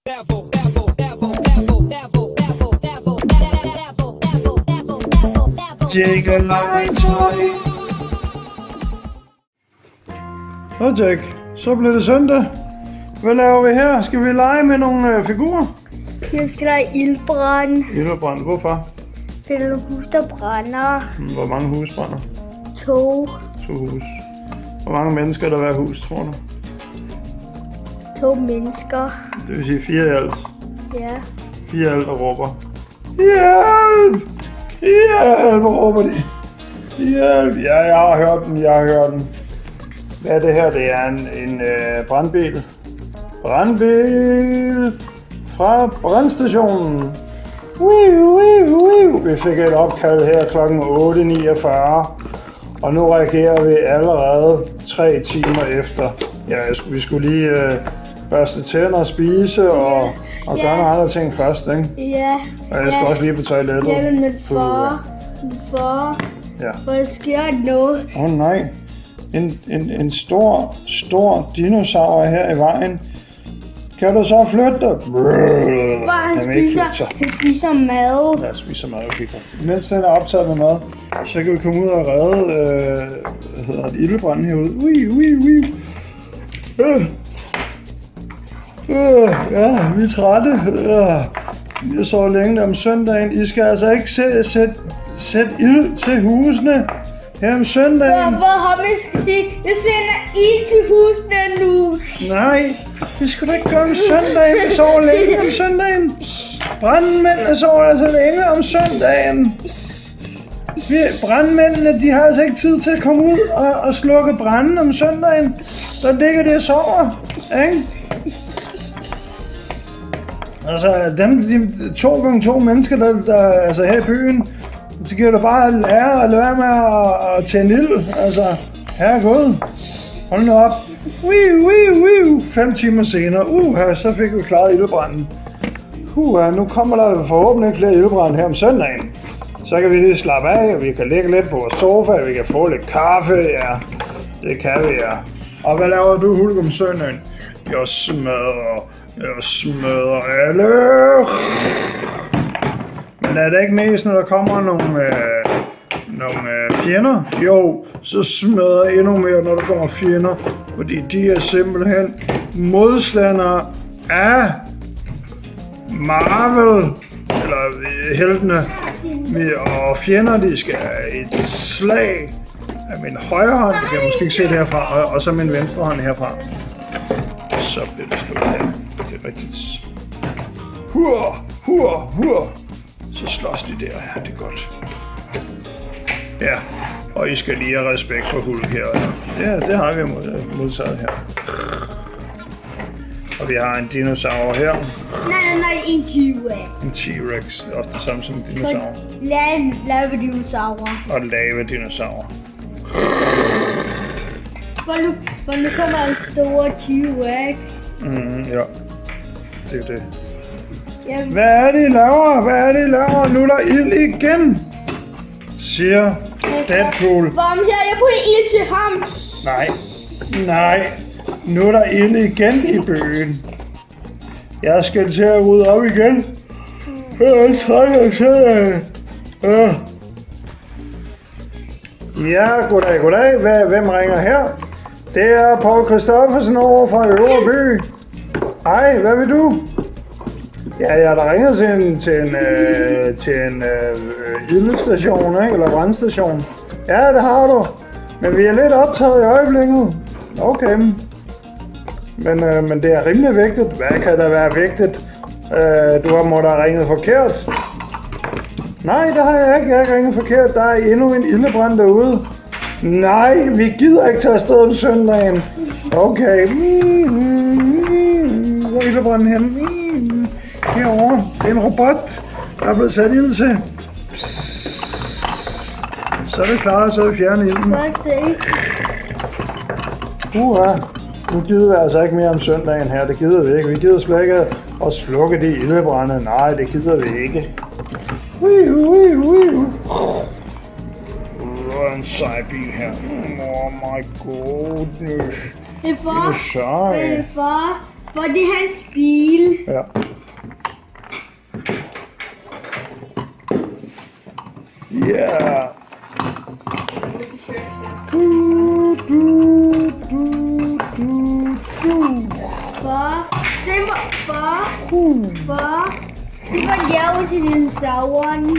Jake og legetøj. Nå Jake, så bliver det søndag. Hvad laver vi her? Skal vi lege med nogle figurer? Jeg skal lege ildbrand. Ildbrand, hvorfor? Det er nogle hus, der brænder. Hvor mange hus brænder? 2. 2 hus. Hvor mange mennesker er der hver hus, tror du? 2 mennesker. Det vil sige 4 i alt. Ja. 4 i alt og råber. Hjælp! Hjælp, råber de. Hjælp! Ja, jeg har hørt den. Hvad er det her? Det er en brandbil. Brandbil fra brandstationen. Vi fik et opkald her kl. 8:49. Og nu reagerer vi allerede 3 timer efter. Ja, vi skulle lige børste tænder og spise og gøre nogle andre ting først, ikke? Ja. Og jeg skal også lige på toilettet. Ja, men for der sker noget. Nej. En stor dinosaur her i vejen. Kan du så flytte dig? Han spiser mad. Ja, spiser mad, okay. Mens den er optaget med mad, så kan vi komme ud og redde et ildebrand herude. Ja, vi er trætte. Jeg sover længe om søndagen. I skal altså ikke sætte ild til husene her om søndagen. Hvorfor har vi skal sige, jeg sender ild til husene nu? Nej, det skal du ikke gøre om søndagen. Jeg sover længe om søndagen. Brandmændene sover altså længe om søndagen. Brandmændene, de har altså ikke tid til at komme ud og slukke branden om søndagen. Der ligger de og sover, ikke? Altså, de 2x2 mennesker, der altså her i byen, så kan du bare lære at lade være med at tænde ild. Altså, herregud. Hold nu op. 5 timer senere. Så fik vi klaret ildbranden. Nu kommer der forhåbentlig flere ildbrand her om søndagen. Så kan vi lige slappe af, vi kan ligge lidt på vores sofa, vi kan få lidt kaffe, ja. Det kan vi, ja. Og hvad laver du, Hulk, om søndagen? Jeg smadrer alle. Men er det ikke mest, når der kommer nogle fjender? Jo, så smadrer jeg endnu mere, når der kommer fjender. Fordi de er simpelthen modstandere af Marvel, eller heltene. Og fjender, de skal et slag af min højre hånd, det kan jeg måske ikke se det herfra, og så min venstre hånd herfra. Så bliver det slået her. Det er rigtigt. Så slås de der. Ja, det er godt. Ja, og I skal lige have respekt for Hulk her. Ja, det har vi modtaget her. Og vi har en dinosaur her. Nej, en T-Rex. En T-Rex. Det er også det samme som en dinosaur. Lave-dinosaurer. Og lave-dinosaurer. Hvor nu kommer en stor T-Rex. Ja. Det er det. Hvad er det, I laver? Nu er der ild igen, siger Deadpool. Hvorfor siger jeg putter ild til ham? Nej. Nu er der ild igen i byen. Jeg skal til at rydde op igen. Jeg er træt af søndagen. Ja, goddag. Hvem ringer her? Det er Paul Christoffersen over fra Øvre By. Hej, hvad vil du? Ja, der ringer til en ildestation, ikke? Eller brandstation. Ja, det har du. Men vi er lidt optaget i øjeblikket. Okay. Men det er rimelig vigtigt. Hvad kan der være vigtigt? Du må da have ringet forkert. Nej, det har jeg ikke. Jeg har ikke ringet forkert. Der er endnu en ildebrand derude. Nej, vi gider ikke tage afsted om søndagen. Okay. Hvor er ildebranden henne? Herovre. Det er en robot, der er blevet sat ild til. Så er det klart, så er vi fjernet ilden. Nu gider vi altså ikke mere om søndagen her. Det gider vi ikke. Vi gider slet ikke at slukke de ildebrænde. Nej, det gider vi ikke. En sej bil her. Oh my goodness. Det er for det er hans bil. Ja. Ja. Se hvor jævn til dinosauren.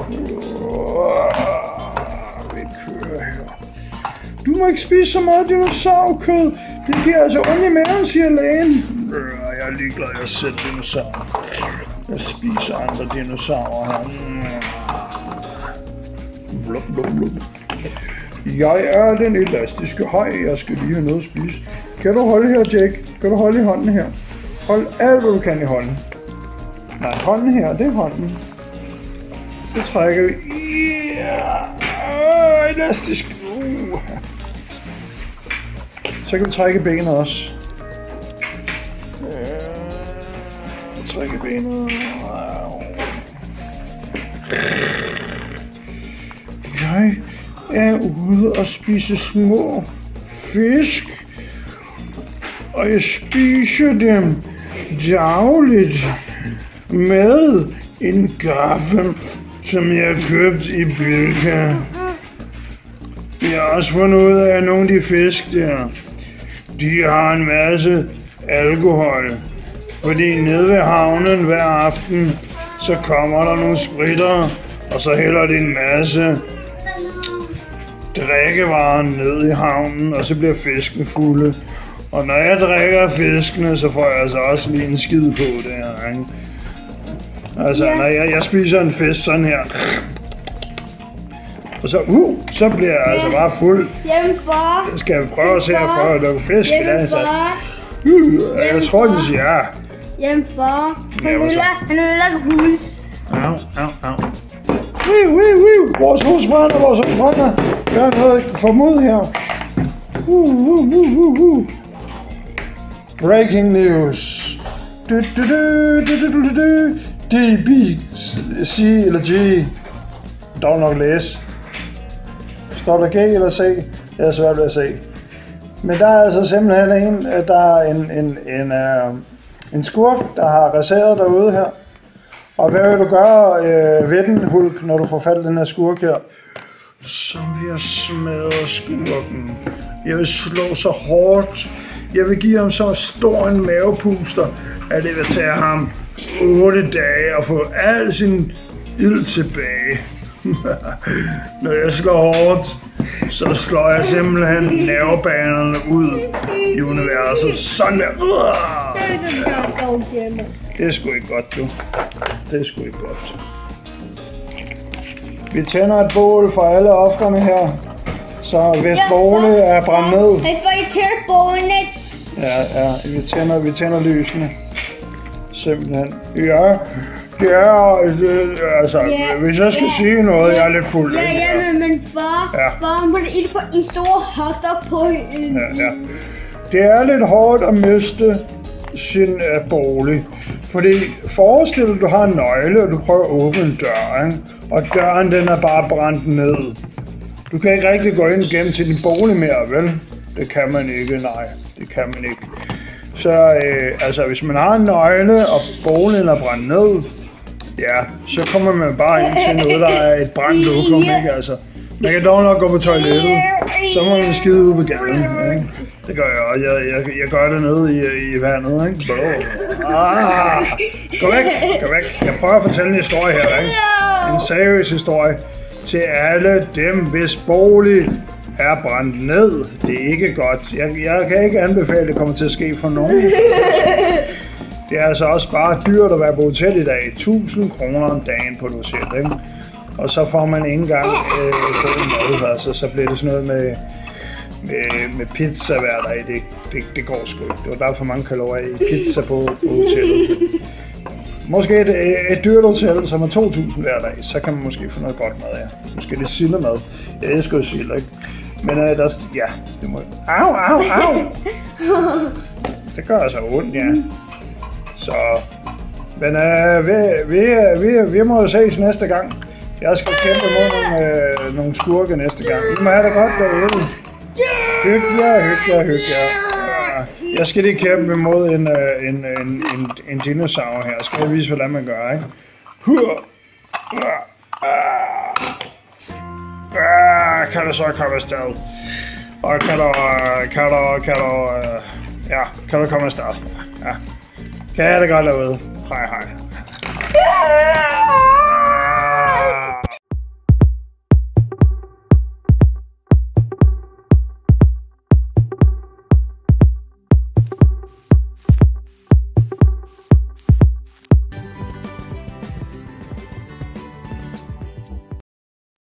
Vi kører her. Du må ikke spise så meget dinosaurkød. Det giver altså ondt i maven, siger lægen. Jeg er ligeglad, jeg er selv dinosaur. Jeg spiser andre dinosaurer her. Blub, blub, blub. Jeg er den elastiske haj. Jeg skal lige have noget at spise. Kan du holde her, Jake? Kan du holde i hånden her? Hold alt, hvad du kan i hånden. Nej, hånden her, det er hånden. Så trækker vi. Elastisk. Så kan vi trække benet også. Trække benet. Jeg er ude og spise små fisk. Og jeg spiser dem dagligt med en gaffel, som jeg har købt i Bilka. Jeg har også fundet ud af, at nogle af de fisk der, de har en masse alkohol. Fordi nede ved havnen hver aften, så kommer der nogle spritter, og så hælder de en masse drikkevarer ned i havnen, og så bliver fisken fulde. Og når jeg drikker fiskene, så får jeg altså også lige en skid på det her, ikke? Altså, når jeg spiser en fisk sådan her, og så bliver jeg altså bare fuld. Jamen far. Jeg skal prøve at se her for at lukke fisk i dag, så. Jeg tror, de siger ja. Jamen far. Han ødelægger hus. Au. Vores hus brænder. Der er noget formod her. Breaking news. D, B, C eller G. Dog nok læse. Står der G eller C? Det er svært ved at se. Men der er altså simpelthen en skurk, der har reserveret derude her. Og hvad vil du gøre ved den, Hulk, når du får fat i den her skurk her? Som vi har smadret skurken. Jeg vil slå så hårdt. Jeg vil give ham så stor en mavepuster, at det vil tage ham 8 dage at få al sin ild tilbage. Når jeg slår hårdt, så slår jeg simpelthen nervebanerne ud i universet. Sådan der. Det er sgu ikke godt, du. Det er sgu ikke godt. Vi tænder et bål for alle ofrene her. Så hvis bålet er brændt ned. Jeg får tændt bålet. Ja, vi tænder lysene. Simpelthen. Ja, det er, altså, hvis jeg skal sige noget, jeg er lidt fuld. Men far, han putter ild på en stor hotdog på en. Ja. Det er lidt hårdt at miste sin bolig. Fordi forestil dig, at du har en nøgle, og du prøver at åbne en dør, ikke? Og døren, den er bare brændt ned. Du kan ikke rigtig gå ind igennem til din bolig mere, vel? Det kan man ikke, nej. Det kan man ikke. Så altså, hvis man har en nøgle, og boligen er brændt ned, ja, så kommer man bare ind til noget, der er et brændt lokum, ikke? Altså, man kan dog nok gå på toilettet, så må man skide ud på gaden, ikke? Det gør jeg også. Jeg gør det nede i vandet, ikke? Gå væk. Jeg prøver at fortælle en historie her, ikke? En seriøs historie til alle dem, hvis bolig er brændt ned. Det er ikke godt. Jeg kan ikke anbefale, at det kommer til at ske for nogen. Det er altså også bare dyrt at være på hotel i dag. 1000 kroner om dagen på et hotel, ikke? Og så får man ikke engang god mad, altså, så bliver det sådan noget med pizza hver dag. Det går sgu ikke. Det var der for mange kalorier i pizza på hotellet. Måske et dyrt hotel, som er 2.000 hver dag, så kan man måske få noget godt mad af. Måske lidt sildemad. Jeg elsker jo sild, ikke? Men der skal, ja, det må... Au! Det gør altså ondt, ja. Så... Men vi må jo ses næste gang. Jeg skal kæmpe mod nogle skurke næste gang. I må have det godt derude. Hygge jer. Jeg skal lige kæmpe imod en dinosaur her. Skal jeg vise, hvordan man gør, ikke? Kan du så komme afsted? Og kan du komme afsted? Ja. Kan jeg det godt derude? Hej.